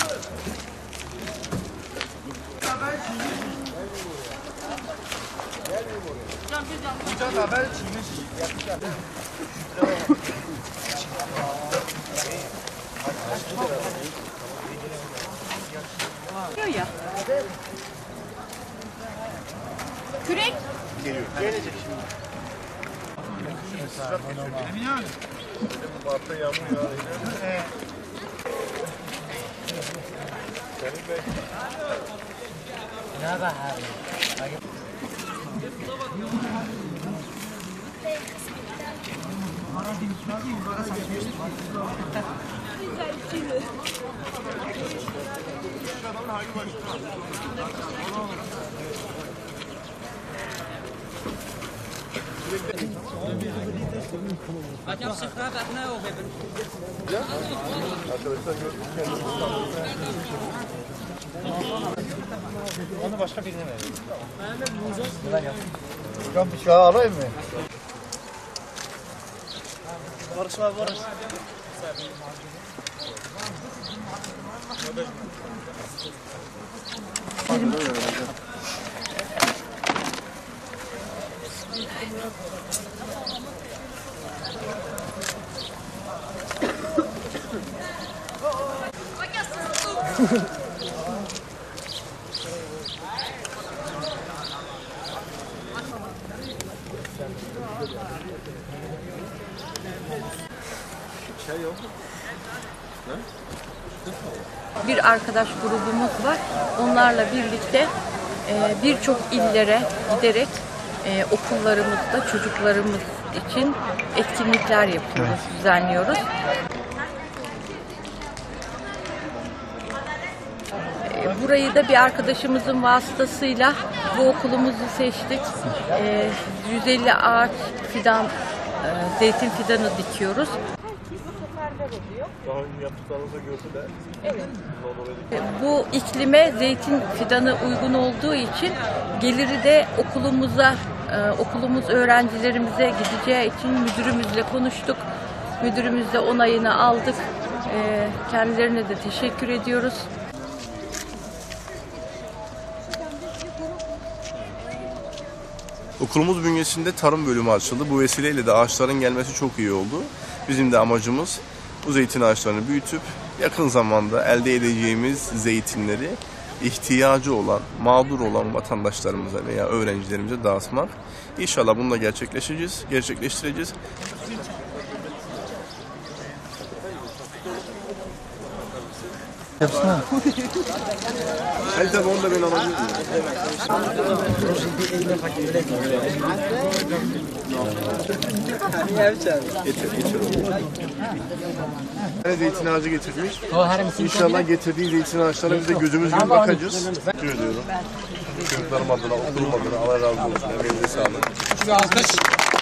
Ya. Kürek. Geliyor. Gelecek şimdi. Emin abi. Mart'ta yağmur yağıyor. Selim Bey. Ne haber? Macam sıfıra bakma o bebeğim. Arkadaşlar gördük Onu başka birine verelim. Ben bıçağı alayım mı? Barış var, Barış. Bir arkadaş grubumuz var. Onlarla birlikte birçok illere giderek okullarımızda çocuklarımız için etkinlikler yapıyoruz, düzenliyoruz. Burayı da bir arkadaşımızın vasıtasıyla bu okulumuzu seçtik. 150 ağaç fidan, zeytin fidanı dikiyoruz. Daha önce yaptıklarınızı gördüler. Evet. Bu iklime zeytin fidanı uygun olduğu için geliri de okulumuz öğrencilerimize gideceği için müdürümüzle konuştuk. Müdürümüzle onayını aldık. Kendilerine de teşekkür ediyoruz. Okulumuz bünyesinde tarım bölümü açıldı. Bu vesileyle de ağaçların gelmesi çok iyi oldu. Bizim de amacımız bu zeytin ağaçlarını büyütüp yakın zamanda elde edeceğimiz zeytinleri ihtiyacı olan, mağdur olan vatandaşlarımıza veya öğrencilerimize dağıtmak. İnşallah bunu da gerçekleştireceğiz. Yapsana. Hayır tabii onu da ben alabilirim. Zeytin ağacı getirmiş. İnşallah getirdiği zeytin ağaçlarına biz de gözümüz gibi bakacağız. Teşekkür ediyorum. Çocuklarım adına, okulum adına Allah razı olsun. Emeğinize sağlık.